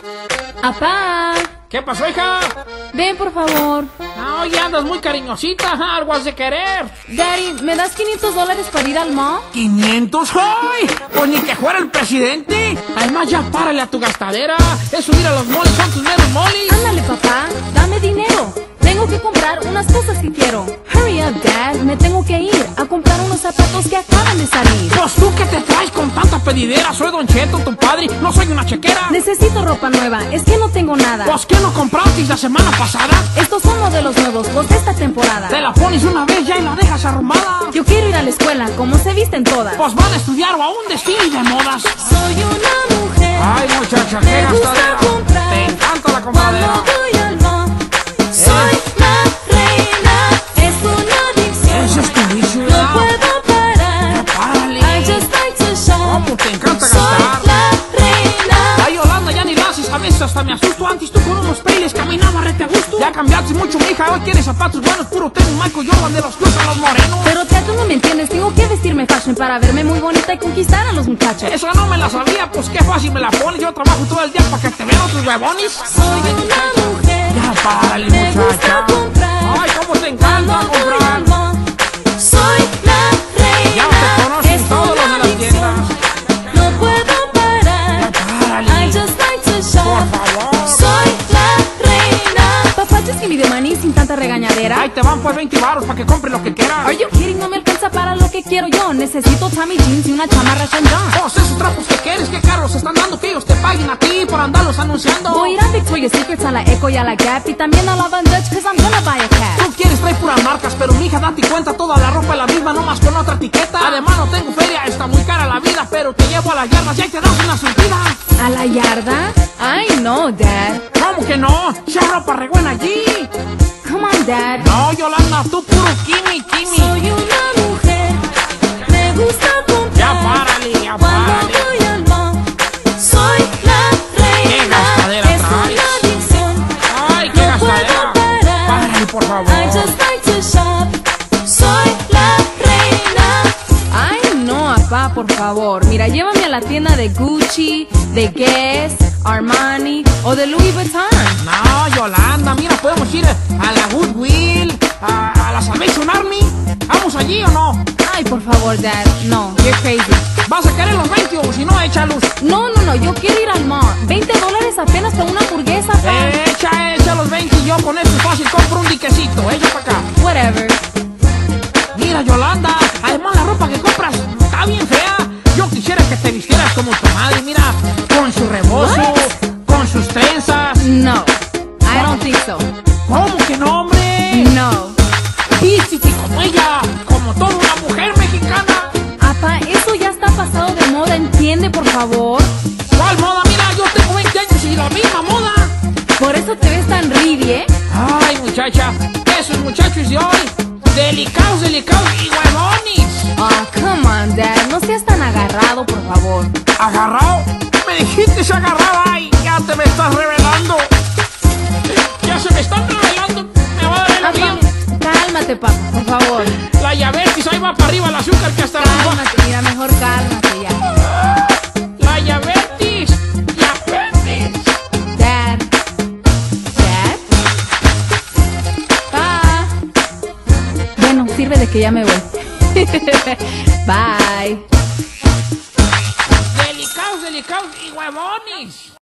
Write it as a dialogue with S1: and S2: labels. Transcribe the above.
S1: Apá,
S2: ¿Qué pasó, hija?
S1: ven por favor.
S2: Ah, oye, andas muy cariñosita, algo has de querer.
S1: Daddy, ¿me das $500 para ir al mall?
S2: ¿500? ¡Ay! Pues ni que fuera el presidente. Además, ya párale a tu gastadera. Eso ir a los moles son tus meros moles.
S1: Ándale, papá, dame dinero. Tengo que comprar unas cosas que quiero. Hurry up, Dad, me tengo que ir a comprar unos zapatos que acaban de salir.
S2: Pues tú que te traes con tanta pedidera. Soy Don Cheto, tu padre, no soy una chequera.
S1: Necesito ropa nueva, es que no tengo nada.
S2: Pues ¿qué no compraste la semana pasada?
S1: Estos son modelos nuevos, los de esta temporada.
S2: Te la pones una vez ya y la dejas arrumada.
S1: Yo quiero ir a la escuela, como se visten todas.
S2: Pues van a estudiar o a un desfile de modas.
S1: Soy una mujer.
S2: Ay, muchacha, qué
S1: Me gusta
S2: gastadera.
S1: comprar
S2: Te encanta la compradera.
S1: cuando voy al mall. Soy la reina, es una adicción.
S2: Ese es tu vicio,
S1: No
S2: ¿verdad?
S1: puedo parar.
S2: Párale.
S1: I just like to shop.
S2: ¿Cómo te encanta
S1: Soy
S2: gastar?
S1: la reina.
S2: Ay, Yolanda, ya ni la haces, a veces hasta me asusto. Antes tú con unos peiles caminaba rete a gusto. Ya cambiaste mucho, mija, hoy quieres zapatos buenos. Puro tenis Michael Jordan de los que usan los morenos.
S1: Pero tía, tú no me entiendes, tengo que vestirme fashion para verme muy bonita y conquistar a los muchachos.
S2: Esa no me la sabía, pues qué fácil me la pones. Yo trabajo todo el día para que te vean tus huevones.
S1: Soy una mujer.
S2: Ya párale,
S1: Me gusta
S2: muchacha.
S1: comprar.
S2: Ay, cómo te encanta
S1: Cuando voy
S2: comprar.
S1: al mall. Soy la reina.
S2: Ya te conocen
S1: es
S2: todos los de
S1: una
S2: las
S1: adicción.
S2: tiendas.
S1: No puedo parar.
S2: Párale.
S1: I just like to shop.
S2: Por favor.
S1: Soy la reina. Papá, just give me the money sin tanta regañadera.
S2: Ahí te van pues 20 baros para que compres lo que quieras.
S1: Are you kidding? No me alcanza para lo que quiero yo. Necesito Tommy Jeans y una chamarra Chandon.
S2: Pues esos trapos que quieres, que caros están dando que ellos te paguen a ti por andarlos anunciando.
S1: Voy a ir a Victoria's Secrets, a la Echo y a la Gap y también a la Van Dutch cause I'm gonna buy a cat.
S2: Tú quieres traer puras marcas, pero mija, date cuenta, toda la ropa es la misma, nomás con otra etiqueta. Además no tengo feria, está muy cara la vida, pero te llevo a las yardas y ahí te das una surtida.
S1: ¿A la yarda? Ay, no, Dad.
S2: ¿Cómo que no? Si hay ropa re buena allí.
S1: Come on, Dad.
S2: No, Yolanda, tú puro kimi.
S1: Soy una mujer. Me gusta comprar.
S2: Ya párale, ya
S1: Cuando
S2: párale.
S1: voy al mall. Soy la reina.
S2: ¿Qué gastadera
S1: es
S2: traes?
S1: una adicción.
S2: Ay, qué
S1: No
S2: gastadera.
S1: puedo parar.
S2: Párale, por favor.
S1: I just like to shop. Soy la reina. Ay, no, papá, por favor. Mira, llévame a la tienda de Gucci, de Guess, Armani o de Louis Vuitton.
S2: No, Yolanda, mira, podemos ir a la Goodwill, a la Salvation Army. ¿Vamos allí o no?
S1: Ay, por favor, Dad. No, you're crazy.
S2: ¿Vas a querer los 20 o si no, échalos?
S1: No, yo quiero ir al mall. $20 apenas para una hamburguesa, pa.
S2: Echa los 20 y yo con esto fácil compro un diquecito. Ella para acá.
S1: Whatever.
S2: Mira, Yolanda, además la ropa que compras está bien fea. Yo quisiera que te vistieras como tu madre, mira, con su rebozo, con sus trenzas.
S1: No, I don't think so.
S2: ¿Cómo que no, hombre?
S1: No.
S2: Vístete como ella, como toda una mujer mexicana.
S1: Apa, eso ya está pasado de moda, entiende, por favor.
S2: ¿Cuál moda? Mira, yo tengo 20 años y la misma moda.
S1: Por eso te ves tan ribi, ¿eh?
S2: Ay, muchacha, esos muchachos de hoy, delicados y huevones.
S1: Ah, come on, Dad, no seas tan agarrado, por favor.
S2: ¿Agarrado? Me dijiste agarrada. Ay, ya te me estás revelando. Ya se me están revelando. Me va a dar el
S1: Apa,
S2: avión.
S1: cálmate, papá, por favor.
S2: La llavetis, ahí va para arriba el azúcar que hasta abajo.
S1: Cálmate, mira, mejor cálmate ya.
S2: La llavetis.
S1: Dad. Dad. Pa. Bueno, sirve de que ya me voy. Bye.
S2: Delicados y huevones.